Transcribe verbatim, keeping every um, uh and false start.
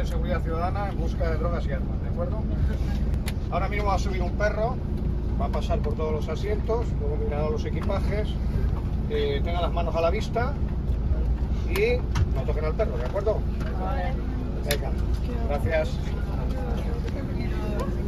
de seguridad ciudadana en busca de drogas y armas, ¿de acuerdo? Ahora mismo va a subir un perro, va a pasar por todos los asientos, luego mirará los equipajes, eh, tenga las manos a la vista y no toquen al perro, ¿de acuerdo? Venga, gracias.